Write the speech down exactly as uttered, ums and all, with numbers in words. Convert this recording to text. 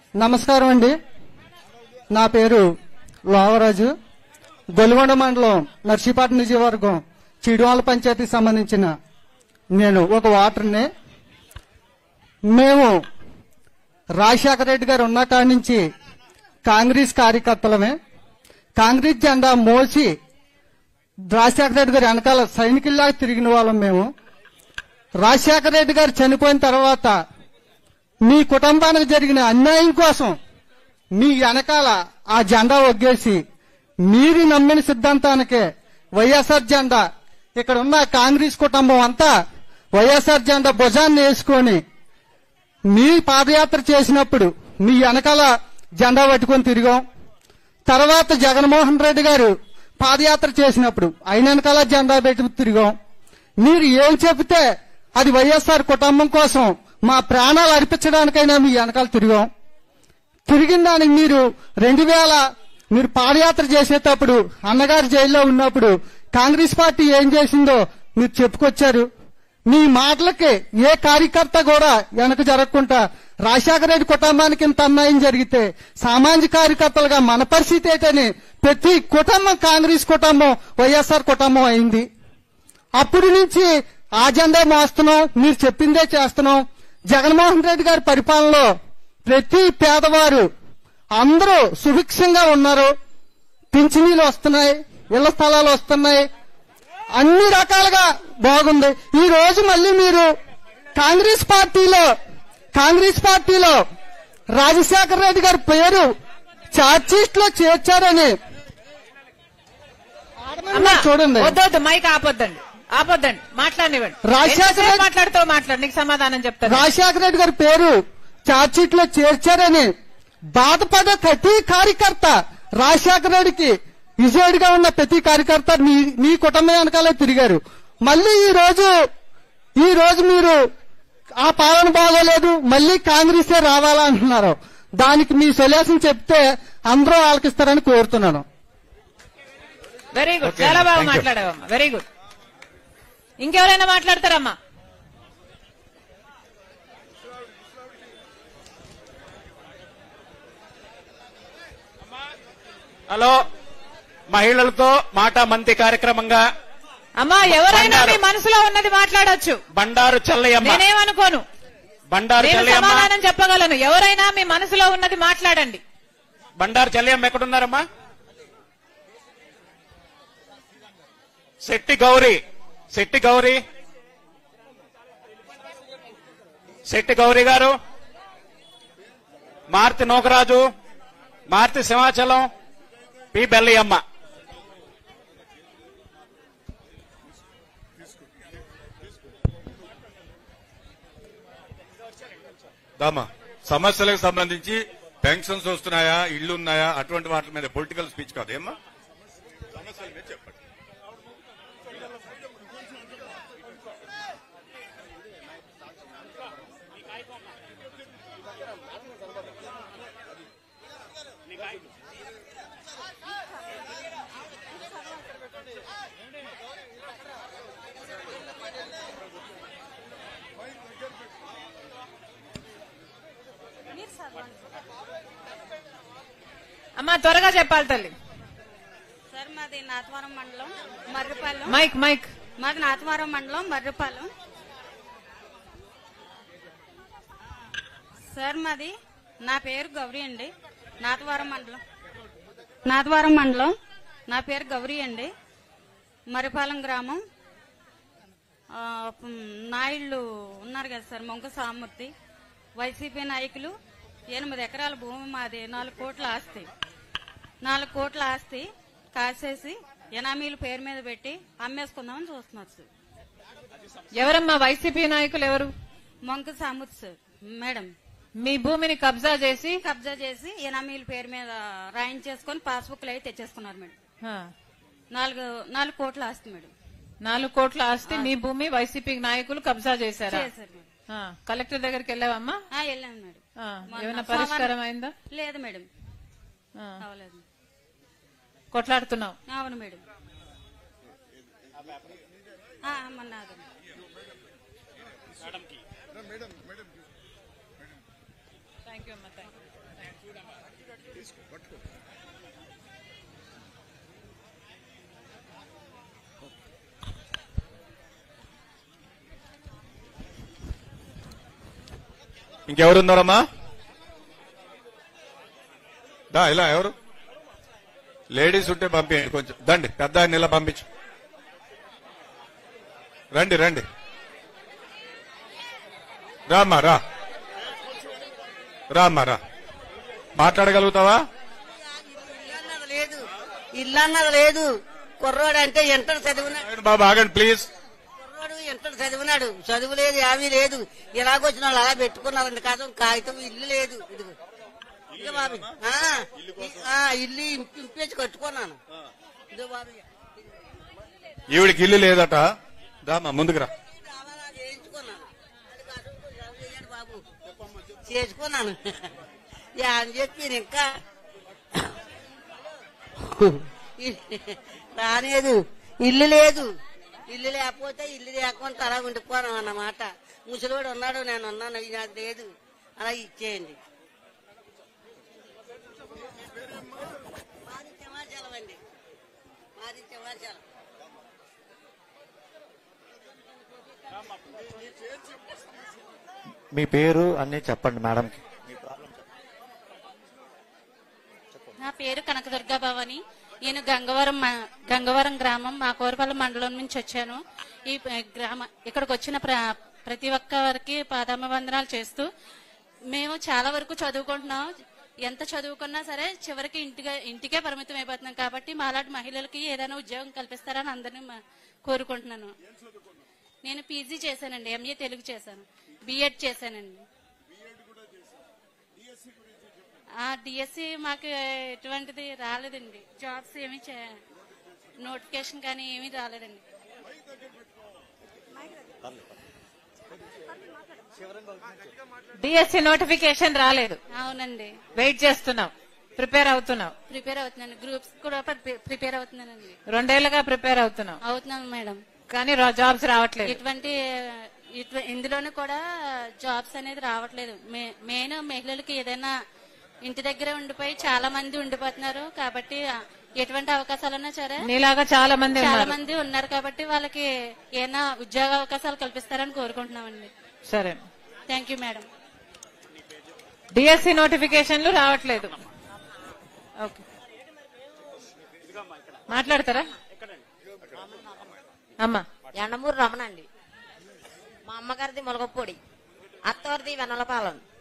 నమస్కారం అండి. నా పేరు లోవరాజు. గొలుగొండ మండలం నర్సీపట్నం నియోజకవర్గం చీడువాల పంచాయతీకి సంబంధించిన నేను ఒక ఓటర్ని. మేము రాజశేఖర రెడ్డి గారు ఉన్న కాడి నుంచి కాంగ్రెస్ కార్యకర్తలమే. కాంగ్రెస్ జెండా మోసి రాజశేఖర రెడ్డి గారు వెనకాల సైనికుల్లాగా తిరిగిన వాళ్ళం మేము. రాజశేఖర రెడ్డి గారు చనిపోయిన తర్వాత మీ కుటుంబానికి జరిగిన అన్యాయం కోసం మీ వెనకాల ఆ జెండా ఒగ్గేసి మీరు నమ్మిన సిద్ధాంతానికే వైఎస్ఆర్ జెండా, ఇక్కడ ఉన్న కాంగ్రెస్ కుటుంబం అంతా వైఎస్ఆర్ జెండా భుజాన్ని వేసుకొని మీ పాదయాత్ర చేసినప్పుడు మీ వెనకాల జెండా పట్టుకొని తిరిగాం. తర్వాత జగన్మోహన్ రెడ్డి గారు పాదయాత్ర చేసినప్పుడు ఆయన వెనకాల జెండా పెట్టి తిరిగాం. మీరు ఏం చెబితే అది వైఎస్ఆర్ కుటుంబం కోసం మా ప్రాణాలు అర్పించడానికైనా మీ వెనకాల తిరిగాం. తిరిగిన దానికి మీరు రెండు వేల మీరు పాదయాత్ర చేసేటప్పుడు అన్నగారు జైల్లో ఉన్నప్పుడు కాంగ్రెస్ పార్టీ ఏం చేసిందో మీరు చెప్పుకొచ్చారు. మీ మాటలకి ఏ కార్యకర్త కూడా వెనక జరగకుండా రాజశేఖర రెడ్డి కుటుంబానికి ఇంత అన్యాయం జరిగితే సామాజిక కార్యకర్తలుగా మన పరిస్థితి ఏంటని ప్రతి కుటుంబం కాంగ్రెస్ కుటుంబం వైఎస్ఆర్ కుటుంబం అయింది. అప్పటి నుంచి ఆ జెండా మోస్తున్నాం, మీరు చెప్పిందే చేస్తున్నాం. జగన్మోహన్ రెడ్డి గారి పరిపాలనలో ప్రతి పేదవారు అందరూ సుభిక్షంగా ఉన్నారు. పింఛనీలు వస్తున్నాయి, ఇళ్ల స్థలాలు వస్తున్నాయి, అన్ని రకాలుగా బాగుంది. ఈ రోజు మళ్ళీ మీరు కాంగ్రెస్ పార్టీలో కాంగ్రెస్ పార్టీలో రాజశేఖర రెడ్డి గారి పేరు ఛార్జ్షీట్ లో చేర్చారని చూడండి. వద్దొద్దు, మైక్ ఆపొద్దండి, ఆపొద్దండి, మాట్లాడనివ్వండి. రాజశేఖర రెడ్డి మాట్లాడుతూ మాట్లాడు, నీకు సమాధానం చెప్తాను. రాజశేఖర రెడ్డి గారి పేరు ఛార్జ్షీట్ లో చేర్చారని బాధపడే ప్రతి కార్యకర్త, రాజశేఖర రెడ్డికి విజయుడిగా ఉన్న ప్రతి కార్యకర్త మీ మీ కుటుంబం వెనకాలే తిరిగారు. మళ్ళీ ఈ రోజు ఈ రోజు మీరు ఆ పాలన బాగోలేదు, మళ్ళీ కాంగ్రెసే రావాలా అంటున్నారు. దానికి మీ సొల్యూషన్ చెప్తే అందరూ ఆలకిస్తారని కోరుతున్నాను. వెరీ గుడ్, చాలా బాగా మాట్లాడావమ్మా, వెరీ గుడ్. ఇంకెవరైనా మాట్లాడతారమ్మా? హలో, మహిళలతో మాట మంతి కార్యక్రమంగా అమ్మా ఎవరైనా మీ మనసులో ఉన్నది మాట్లాడొచ్చు. బండారు చెల్లయ్యమ్మ, నేనేమనుకోను, బండారు చెల్లయ్యమ్మ సమాధానం చెప్పగలను. ఎవరైనా మీ మనసులో ఉన్నది మాట్లాడండి. బండారు చెల్లయ్యమ్మ ఎక్కడున్నారమ్మా? శెట్టి గౌరీ, శెట్టి గౌరీ, శెట్టి గౌరీ గారు, మార్తి నోకరాజు, మార్తి సింహాచలం, పి బెల్లయ్యమ్మ. దామా సమస్యలకు సంబంధించి పెన్షన్స్ వస్తున్నాయా, ఇళ్లు ఉన్నాయా, అటువంటి వాటి మీద పొలిటికల్ స్పీచ్ కాదు ఏమ్మా, సమస్యల మీద చెప్పండి. అమ్మా త్వరగా చెప్పాలి తల్లి. సార్ మాది నాతవరం మండలం మర్రిపాలెం. మైక్ మైక్ మాది నాతవరం మండలం మర్రిపాలెం. సార్ మాది నా పేరు గౌరీ అండి. నాతవరం మండలం నాతవరం మండలం నా పేరు గౌరీ అండి. మర్రిపాలెం గ్రామం. నాయుళ్ళు ఉన్నారు కదా సార్, మొంక సామూర్తి, వైసీపీ నాయకులు. ఎనిమిది ఎకరాల భూమి మాది, నాలుగు కోట్ల ఆస్తి నాలుగు కోట్ల ఆస్తి కాసేసి ఎనామీల పేరు మీద పెట్టి అమ్మేసుకుందామని చూస్తున్నారు సార్. ఎవరమ్మా వైసీపీ నాయకులు? ఎవరు? మొంక సామూర్తి సార్ మేడం. మీ భూమిని కబ్జా చేసి కబ్జా చేసి ఎనామీల పేరు మీద రాయించేసుకొని పాస్బుక్లు అయితే తెచ్చేసుకున్నారు మేడం. నాలుగు నాలుగు కోట్ల ఆస్తి మేడం. నాలుగు కోట్ల ఆస్తి మీ భూమి వైసీపీ నాయకులు కబ్జా చేశారా? కలెక్టర్ దగ్గరికి వెళ్ళావమ్మా? వెళ్ళాను మేడం. ఏమైనా పరిష్కారం అయిందా? లేదు మేడం, అవలేదు. కొట్లాడుతున్నావు? అవును మేడం. మొన్న థ్యాంక్ యూ అమ్మా, థ్యాంక్ యూ. ఇంకెవరున్నారమ్మా? దా ఇలా ఎవరు లేడీస్ ఉంటే పంపించండి, కొంచెం దండి, పెద్ద ఆయన ఇలా పంపించు. రండి రండి, రామ్మా రా, రామ్మా రా. మాట్లాడగలుగుతావా? లేదు, ఇల్లు అన్నది లేదు. కుర్రోడు అంటే ఎంటర్ చదివినాడు బాబు ఆగండి ప్లీజ్. కుర్రోడు ఎంటర్ చదివినాడు, చదువు లేదు, ఏమీ లేదు. ఇలాగొచ్చిన వాళ్ళు అలా పెట్టుకున్నారండి. కాదు కాగితం, ఇల్లు లేదు. ఇదిగో ఇదిగో బాబు, ఆ, ఆ, ఇల్లు ఇంపి- ఇంపేసి కట్టుకున్నాను. ఇదిగో బాబు, ఈవిడికి ఇల్లు లేదట. దామా ముందుకు రా. కావాలా చేయించుకున్నాను. అది కాదు, ఎవరు చేయండి బాబు, చేసుకున్నాను. అని చెప్పి ఇంకా రాలేదు. ఇల్లు లేదు, ఇల్లు లేకపోతే ఇల్లు లేకుండా అలా ఉండిపోను అన్నమాట. ముసలివాడు ఉన్నాడు, నేను ఉన్నాను, ఇది నాకు లేదు, అలా ఇచ్చేయండి. మాది సింహాచలం అండి, మాది సింహాచలం. మీ పేరు అన్ని చెప్పండి మేడంకి. నా పేరు కనకదుర్గ భవాని. నేను గంగవరం మ- గంగవరం గ్రామం మా కోరపల్లి మండలం నుంచి వచ్చాను. ఈ ప- గ్రామ ఇక్కడికి వచ్చిన ప్ర- ప్రతి ఒక్కరికి పాదాభివందనాలు చేస్తూ, మేము చాలా వరకు చదువుకుంటున్నాం. ఎంత చదువుకున్నా సరే చివరికి ఇంటిగా ఇంటికే పరిమితం అయిపోతున్నాం. కాబట్టి మాలాంటి మహిళలకి ఏదైనా ఉద్యోగం కల్పిస్తారని అందరినీ మ- కోరుకుంటున్నాను. నేను పీజీ చేశానండి, ఎంఏ తెలుగు చేశాను, బిఎడ్ చేశానండి. డిఎస్సి మాకు ఎటువంటిది రాలేదండి. జాబ్స్ ఏమి నోటిఫికేషన్ కానీ ఏమీ రాలేదండి. డిఎస్సి నోటిఫికేషన్ రాలేదు. అవునండి, వెయిట్ చేస్తున్నావు, ప్రిపేర్ అవుతున్నావు. ప్రిపేర్ అవుతున్నాను, గ్రూప్స్ కూడా ప్రిపే- ప్రిపేర్ అవుతున్నానండి. రెండేళ్లుగా ప్రిపేర్ అవుతున్నావు, అవుతున్నాను మేడం. కానీ రా- జాబ్స్ రావట్లేదు. ఇటువంటి ఇటు- ఇందులోనూ కూడా జాబ్స్ అనేది రావట్లేదు. మే- మెయిన్ మహిళలకి ఏదైనా ఇంటి దగ్గర ఉండిపోయి చాలా మంది ఉండిపోతున్నారు. కాబట్టి ఎటువంటి అవకాశాలన్నా సరే నీలాగా చాలా మంది చాలా ఉన్నారు. మంది ఉన్నారు. కాబట్టి వాళ్ళకి ఏమైనా ఉద్యోగ అవకాశాలు కల్పిస్తారని కోరుకుంటున్నామండి. సరే, థ్యాంక్ యూ మేడం. డిఎస్సి నోటిఫికేషన్లు రావట్లేదు. ఓకే, మాట్లాడతారా అమ్మా? ఎండమూరు రమణ అండి. మా అమ్మగారిది ములగపొడి, అత్తవారిది వెన్నలపాలెం.